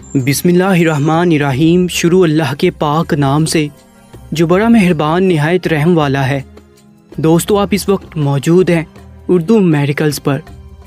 بسم اللہ الرحمن الرحیم۔ شروع اللہ کے پاک نام سے جو بڑا مہربان نہایت رحم والا ہے۔ دوستو، آپ اس وقت موجود ہیں اردو میڈیکلز پر۔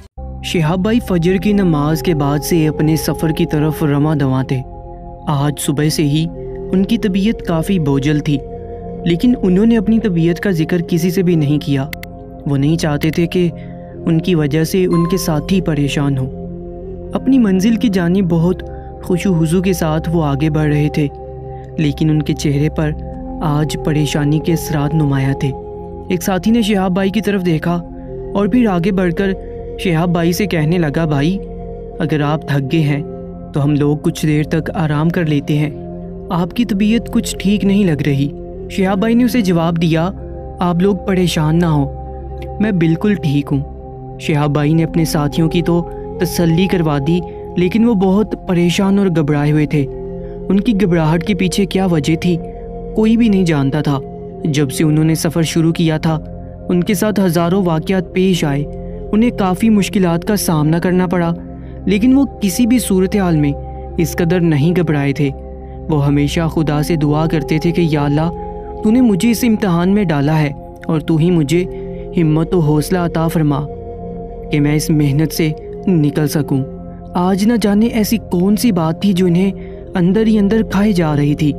شہاب بھائی فجر کی نماز کے بعد سے اپنے سفر کی طرف رواں دواں تھے۔ آج صبح سے ہی ان کی طبیعت کافی بوجھل تھی، لیکن انہوں نے اپنی طبیعت کا ذکر کسی سے بھی نہیں کیا۔ وہ نہیں چاہتے تھے کہ ان کی وجہ سے ان کے ساتھی پریشان ہوں۔ اپنی منزل کی جانب بہت خوش و خضوع کے ساتھ وہ آگے بڑھ رہے تھے، لیکن ان کے چہرے پر آج پریشانی کے اثرات نمایاں تھے۔ ایک ساتھی نے شہاب بھائی کی طرف دیکھا اور پھر آگے بڑھ کر شہاب بھائی سے کہنے لگا، بھائی اگر آپ تھک گئے ہیں تو ہم لوگ کچھ دیر تک آرام کر لیتے ہیں، آپ کی طبیعت کچھ ٹھیک نہیں لگ رہی۔ شہاب بھائی نے اسے جواب دیا، آپ لوگ پریشان نہ ہوں، میں بالکل ٹھیک ہوں۔ شہاب بھائی نے اپنے ساتھیوں کی تو تسلی کروا دی، لیکن وہ بہت پریشان اور گھبرائے ہوئے تھے۔ ان کی گھبراہٹ کے پیچھے کیا وجہ تھی کوئی بھی نہیں جانتا تھا۔ جب سے انہوں نے سفر شروع کیا تھا ان کے ساتھ ہزاروں واقعات پیش آئے، انہیں کافی مشکلات کا سامنا کرنا پڑا، لیکن وہ کسی بھی صورتحال میں اس قدر نہیں گھبرائے تھے۔ وہ ہمیشہ خدا سے دعا کرتے تھے کہ یا اللہ، تو نے مجھے اس امتحان میں ڈالا ہے اور تو ہی مجھے ہمت و حوصلہ عطا فرما کہ میں اس محنت سے نکل سکوں۔ آج نہ جانے ایسی کون سی بات تھی جو انہیں اندر ہی اندر کھائے جا رہی تھی۔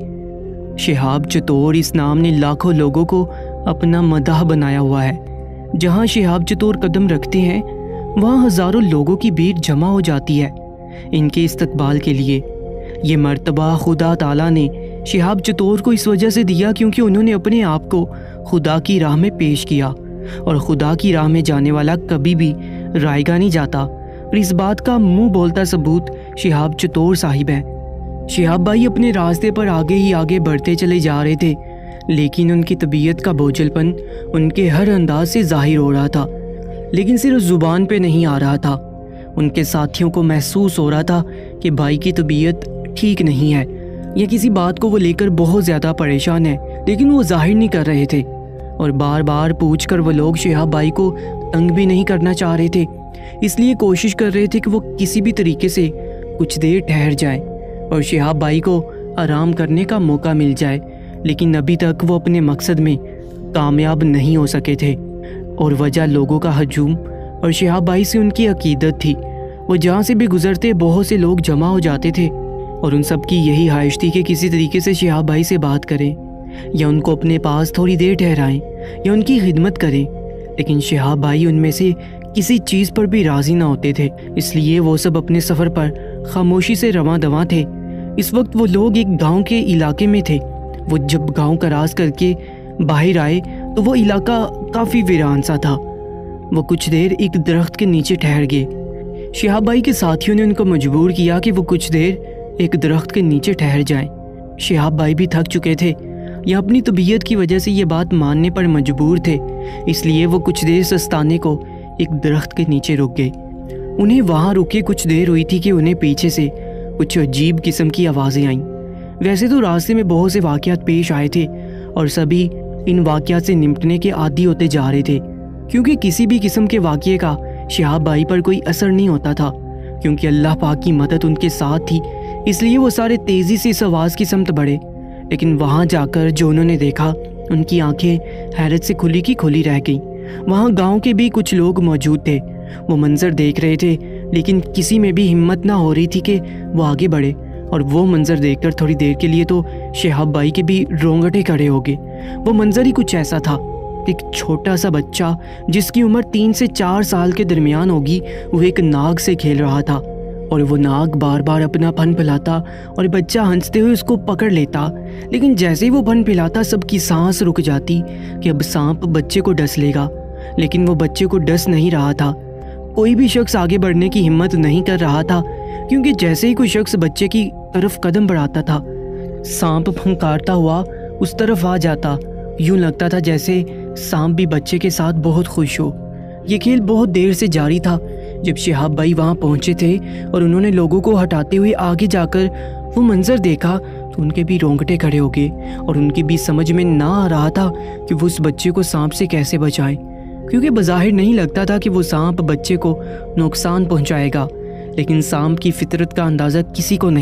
شہاب چتور اس نام نے لاکھوں لوگوں کو اپنا مداح بنایا ہوا ہے۔ جہاں شہاب چتور قدم رکھتے ہیں وہاں ہزاروں لوگوں کی بھیڑ جمع ہو جاتی ہے ان کے استقبال کے لیے۔ یہ مرتبہ خدا تعالیٰ نے شہاب چتور کو اس وجہ سے دیا کیونکہ انہوں نے اپنے آپ کو خدا کی راہ میں پیش کیا، اور خدا کی راہ میں جانے والا کبھی بھی رائیگاں نہیں جاتا، اور اس بات کا منہ بولتا ثبوت شہاب چتور صاحب ہیں۔ شہاب بھائی اپنے راستے پر آگے ہی آگے بڑھتے چلے جا رہے تھے، لیکن ان کی طبیعت کا بوجھل پن ان کے ہر انداز سے ظاہر ہو رہا تھا، لیکن صرف زبان پہ نہیں آ رہا تھا۔ ان کے ساتھیوں کو محسوس ہو رہا تھا کہ بھائی کی طبیعت ٹھیک نہیں ہے، یا کسی بات کو وہ لے کر بہت زیادہ پریشان ہے، لیکن وہ ظاہر نہیں کر رہے تھے، اور بار بار پوچھ کر وہ لوگ شہاب بھائی کو تنگ بھی نہیں کرنا چاہ رہے تھے، اس لیے کوشش کر رہے تھے کہ وہ کسی بھی طریقے سے کچھ دیر ٹھہر جائیں اور شہاب بھائی کو آرام کرنے کا موقع مل جائے، لیکن ابھی تک وہ اپنے مقصد میں کامیاب نہیں ہو سکے تھے، اور وجہ لوگوں کا ہجوم اور شہاب بھائی سے ان کی عقیدت تھی۔ وہ جہاں سے بھی گزرتے بہت سے لوگ جمع ہو جاتے تھے، اور ان سب کی یہی خواہش تھی کہ کسی طریقے سے شہاب بھائی سے بات کریں، یا ان کو اپنے پاس تھوڑی دیر ٹھہرائیں، یا ان کی خدمت کریں، لیکن شہاب بھائی ان میں سے کسی چیز پر بھی راضی نہ ہوتے تھے، اس لیے وہ سب اپنے سفر پر خاموشی سے رواں دواں تھے۔ اس وقت وہ لوگ ایک گاؤں کے علاقے میں تھے۔ وہ جب گاؤں کا راز کر کے باہر آئے تو وہ علاقہ کافی ویران سا تھا۔ وہ کچھ دیر ایک درخت کے نیچے ٹھہر گئے۔ شہاب بھائی کے ساتھیوں نے ان کو مجبور کیا کہ وہ کچھ دیر ایک درخت کے نیچے ٹھہر جائیں۔ شہاب بھائی بھی تھک چکے تھے یا اپنی طبیعت کی وجہ سے یہ بات ماننے پر مجبور تھے، اس لیے وہ کچھ دیر سستانے کو ایک درخت کے نیچے رک گئے۔ انہیں وہاں رکے کچھ دیر ہوئی تھی کہ انہیں پیچھے سے کچھ عجیب قسم کی آوازیں آئیں۔ ویسے تو راستے میں بہت سے واقعات پیش آئے تھے اور سبھی ان واقعات سے نمٹنے کے عادی ہوتے جا رہے تھے، کیونکہ کسی بھی قسم کے واقعے کا شہاب بھائی پر کوئی اثر نہیں ہوتا تھا، کیونکہ اللہ پاک کی مدد ان کے ساتھ تھی، اس لیے وہ سارے تیزی سے اس آواز کی سمت بڑھے۔ لیکن وہاں جا کر جو انہوں نے دیکھا ان کی آنکھیں حیرت سے کھلی کی کھلی رہ گئیں۔ وہاں گاؤں کے بھی کچھ لوگ موجود تھے، وہ منظر دیکھ رہے تھے، لیکن کسی میں بھی ہمت نہ ہو رہی تھی کہ وہ آگے بڑھے، اور وہ منظر دیکھ کر تھوڑی دیر کے لیے تو شہاب بھائی کے بھی رونگٹے کھڑے ہو گئے۔ وہ منظر ہی کچھ ایسا تھا، ایک چھوٹا سا بچہ جس کی عمر 3 سے 4 سال کے درمیان ہوگی، وہ ایک ناگ سے کھیل رہا تھا، اور وہ ناگ بار بار اپنا پھن پھیلاتا اور بچہ ہنستے ہوئے اس کو پکڑ لیتا، لیکن جیسے ہی وہ پھن پھیلاتا سب کی سانس رک جاتی کہ اب سانپ بچے کو ڈس لے گا، لیکن وہ بچے کو ڈس نہیں رہا تھا۔ کوئی بھی شخص آگے بڑھنے کی ہمت نہیں کر رہا تھا، کیونکہ جیسے ہی کوئی شخص بچے کی طرف قدم بڑھاتا تھا سانپ پھنکارتا ہوا اس طرف آ جاتا، یوں لگتا تھا جیسے سانپ بھی بچے کے ساتھ بہت خوش ہو۔ یہ کھیل بہت دیر سے جاری تھا۔ جب شہاب بھائی وہاں پہنچے تھے اور انہوں نے لوگوں کو ہٹاتے ہوئے آگے جا کر وہ منظر دیکھا تو ان کے بھی رونگٹے کھڑے ہو گئے، اور ان کی بھی سمجھ میں نہ آ رہا تھا کہ وہ اس بچے کو سانپ سے کیسے بچائیں، کیونکہ بظاہر نہیں لگتا تھا کہ وہ سانپ بچے کو نقصان پہنچائے گا، لیکن سانپ کی فطرت کا اندازہ کسی کو نہیں۔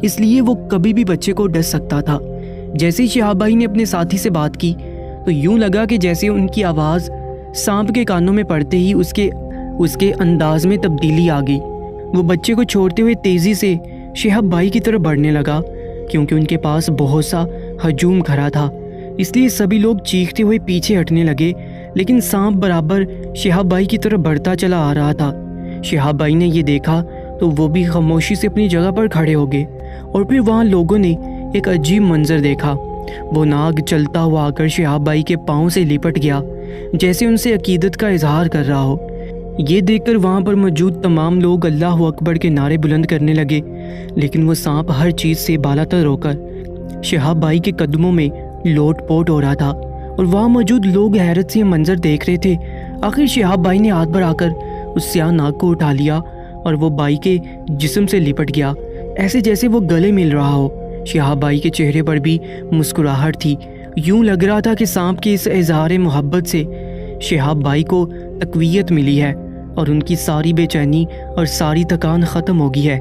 اس لیے وہ کبھی بھی بچے کو ڈس سکتا تھا۔ جیسے ہی شہاب بھائی نے اپنے ساتھی سے بات کی تو یوں لگا کہ جیسے ان کی آواز سانپ کے کانوں میں پڑتے ہی اس کے انداز میں تبدیلی آ گئی۔ وہ بچے کو چھوڑتے ہوئے تیزی سے شہاب بھائی کی طرف بڑھنے لگا، کیونکہ ان کے پاس بہت سا ہجوم کھڑا تھا، اس لیے سبھی لوگ چیختے ہوئے پیچھے ہٹنے لگے، لیکن سانپ برابر شہاب بھائی کی طرف بڑھتا چلا آ رہا تھا۔ شہاب بھائی نے یہ دیکھا تو وہ بھی خاموشی سے اپنی جگہ پر کھڑے ہو گئے، اور پھر وہاں لوگوں نے ایک عجیب منظر دیکھا۔ وہ ناگ چلتا ہوا آ کر شہاب بھائی کے پاؤں سے لپٹ گیا، جیسے ان سے عقیدت کا اظہار کر رہا ہو۔ یہ دیکھ کر وہاں پر موجود تمام لوگ اللہ اکبر کے نعرے بلند کرنے لگے، لیکن وہ سانپ ہر چیز سے بالاتر ہو کر شہاب بھائی کے قدموں میں لوٹ پوٹ ہو رہا تھا، اور وہاں موجود لوگ حیرت سے یہ منظر دیکھ رہے تھے۔ آخر شہاب بھائی نے ہاتھ بڑھا کر اس سیاہ ناگ کو اٹھا لیا اور وہ بھائی کے جسم سے لپٹ گیا، ایسے جیسے وہ گلے مل رہا ہو۔ شہاب بھائی کے چہرے پر بھی مسکراہٹ تھی، یوں لگ رہا تھا کہ سانپ کے اس اظہار محبت سے شہاب بھائی کو تقویت ملی ہے اور ان کی ساری بے چینی اور ساری تکان ختم ہو گئی ہے۔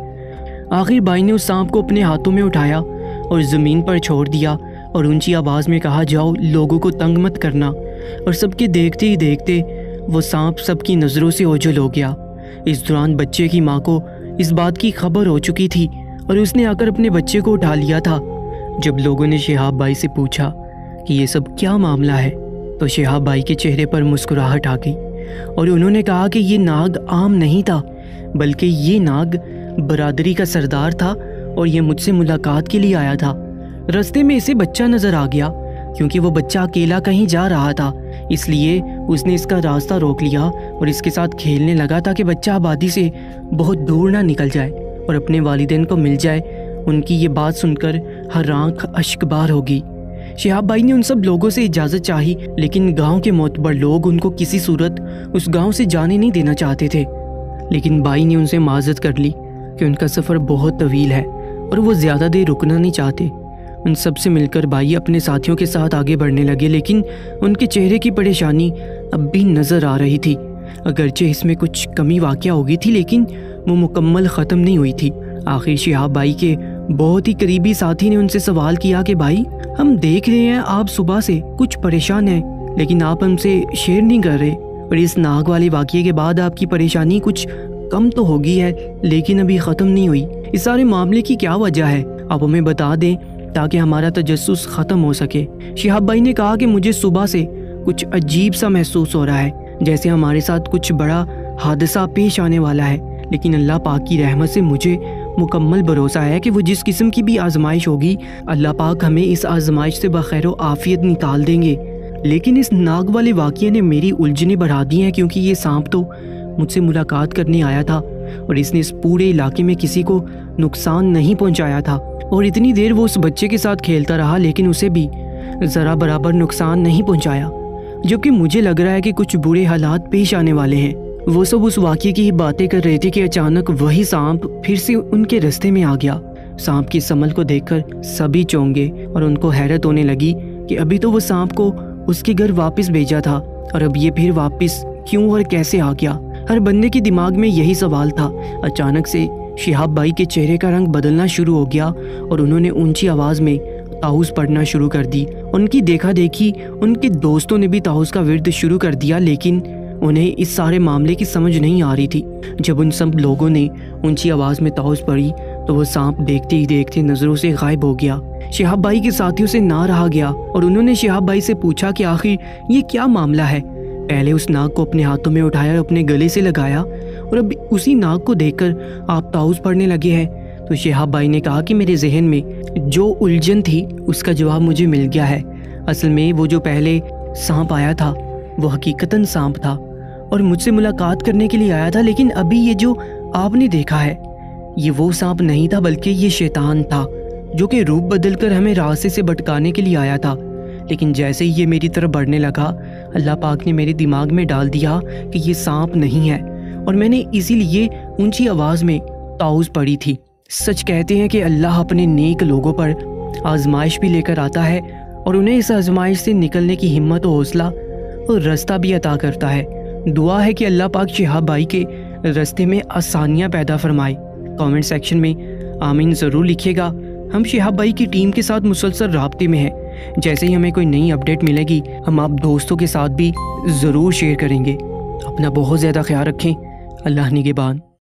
آخر بھائی نے اس سانپ کو اپنے ہاتھوں میں اٹھایا اور زمین پر چھوڑ دیا اور اونچی آواز میں کہا، جاؤ لوگوں کو تنگ مت کرنا۔ اور سب کے دیکھتے ہی دیکھتے وہ سانپ سب کی نظروں سے اوجھل ہو گیا۔ اس دوران بچے کی ماں کو اس بات کی خبر ہو چکی تھی اور اس نے آ کر اپنے بچے کو اٹھا لیا تھا۔ جب لوگوں نے شہاب بھائی سے پوچھا کہ یہ سب کیا معاملہ ہے تو شہاب بھائی کے چہرے پر مسکراہٹ آ گئی اور انہوں نے کہا کہ یہ ناگ عام نہیں تھا، بلکہ یہ ناگ برادری کا سردار تھا اور یہ مجھ سے ملاقات کے لیے آیا تھا۔ رستے میں اسے بچہ نظر آ گیا، کیونکہ وہ بچہ اکیلا کہیں جا رہا تھا، اس لیے اس نے اس کا راستہ روک لیا اور اس کے ساتھ کھیلنے لگا تاکہ بچہ آبادی سے بہت دور نہ نکل جائے اور اپنے والدین کو مل جائے۔ ان کی یہ بات سن کر ہر آنکھ اشک بار ہوگی۔ شہاب بھائی نے ان سب لوگوں سے اجازت چاہی، لیکن گاؤں کے معتبر لوگ ان کو کسی صورت اس گاؤں سے جانے نہیں دینا چاہتے تھے۔ لیکن بھائی نے ان سے معذرت کر لی کہ ان کا سفر بہت طویل ہے اور وہ زیادہ دیر رکنا نہیں چاہتے۔ ان سب سے مل کر بھائی اپنے ساتھیوں کے ساتھ آگے بڑھنے لگے، لیکن ان کے چہرے کی پریشانی اب بھی نظر آ رہی تھی۔ اگرچہ اس میں کچھ کمی واقع ہو گئی تھی، لیکن وہ مکمل ختم نہیں ہوئی تھی۔ آخر شہاب بھائی کے بہت ہی قریبی ساتھی نے ان سے سوال کیا کہ بھائی، ہم دیکھ رہے ہیں آپ صبح سے کچھ پریشان ہیں، لیکن آپ ہم سے شیئر نہیں کر رہے، اور اس ناگ والے واقعے کے بعد آپ کی پریشانی کچھ کم تو ہو گئی ہے لیکن ابھی ختم نہیں ہوئی۔ اس سارے معاملے کی کیا وجہ ہے؟ آپ ہمیں بتا دیں تاکہ ہمارا تجسس ختم ہو سکے۔ شہاب بھائی نے کہا کہ مجھے صبح سے کچھ عجیب سا محسوس ہو رہا ہے، جیسے ہمارے ساتھ کچھ بڑا حادثہ پیش آنے والا ہے، لیکن اللہ پاک کی رحمت سے مجھے مکمل بھروسہ ہے کہ وہ جس قسم کی بھی آزمائش ہوگی، اللہ پاک ہمیں اس آزمائش سے بخیر و عافیت نکال دیں گے۔ لیکن اس ناگ والے واقعے نے میری الجھنیں بڑھا دی ہیں، کیونکہ یہ سانپ تو مجھ سے ملاقات کرنے آیا تھا اور اس نے اس پورے علاقے میں کسی کو نقصان نہیں پہنچایا تھا، اور اتنی دیر وہ اس بچے کے ساتھ کھیلتا رہا لیکن اسے بھی ذرا برابر نقصان نہیں پہنچایا، جبکہ مجھے لگ رہا ہے کہ کچھ برے حالات پیش آنے والے ہیں۔ وہ سب اس واقعے کی ہی باتیں کر رہے تھے کہ اچانک وہی سانپ پھر سے ان کے رستے میں آ گیا۔ سانپ کی اس عمل کو دیکھ کر سبھی چونگے اور ان کو حیرت ہونے لگی کہ ابھی تو وہ سانپ کو اس کے گھر واپس بھیجا تھا اور اب یہ پھر واپس کیوں اور کیسے آ گیا۔ ہر بندے کے دماغ میں یہی سوال تھا۔ اچانک سے شہاب بھائی کے چہرے کا رنگ بدلنا شروع ہو گیا اور انہوں نے اونچی آواز میں طاؤس پڑھنا شروع کر دی۔ ان کی دیکھا دیکھی ان کے دوستوں نے بھی طاؤس کا ورد شروع کر دیا، لیکن انہیں اس سارے معاملے کی سمجھ نہیں آ رہی تھی۔ جب ان سب لوگوں نے اونچی آواز میں طاؤس پڑھی تو وہ سانپ دیکھتے ہی دیکھتے نظروں سے غائب ہو گیا۔ شہاب بھائی کے ساتھیوں سے نہ رہا گیا اور انہوں نے شہاب بھائی سے پوچھا کہ آخر یہ کیا معاملہ ہے۔ پہلے اس ناگ کو اپنے ہاتھوں میں اٹھایا اور اپنے گلے سے لگایا، اور اب اسی ناگ کو دیکھ کر آپ طاؤس پڑھنے لگے ہیں۔ تو شہاب بھائی نے کہا کہ میرے ذہن میں جو الجھن تھی اس کا جواب مجھے مل گیا ہے۔ اصل میں وہ جو پہلے سانپ آیا تھا وہ حقیقتاً سانپ تھا اور مجھ سے ملاقات کرنے کے لیے آیا تھا، لیکن ابھی یہ جو آپ نے دیکھا ہے یہ وہ سانپ نہیں تھا بلکہ یہ شیطان تھا، جو کہ روپ بدل کر ہمیں راستے سے بھٹکانے کے لیے آیا تھا۔ لیکن جیسے ہی یہ میری طرف بڑھنے لگا، اللہ پاک نے میرے دماغ میں ڈال دیا کہ یہ سانپ نہیں ہے، اور میں نے اسی لیے اونچی آواز میں طاؤس پڑھی تھی۔ سچ کہتے ہیں کہ اللہ اپنے نیک لوگوں پر آزمائش بھی لے کر آتا ہے اور انہیں اس آزمائش سے نکلنے کی ہمت و حوصلہ اور راستہ بھی عطا کرتا ہے۔ دعا ہے کہ اللہ پاک شہاب بھائی کے راستے میں آسانیاں پیدا فرمائے۔ کامنٹ سیکشن میں آمین ضرور لکھیے گا۔ ہم شہاب بھائی کی ٹیم کے ساتھ مسلسل رابطے میں ہیں، جیسے ہی ہمیں کوئی نئی اپڈیٹ ملے گی ہم آپ دوستوں کے ساتھ بھی ضرور شیئر کریں گے۔ اپنا بہت زیادہ خیال رکھیں۔ اللہ نگہبان۔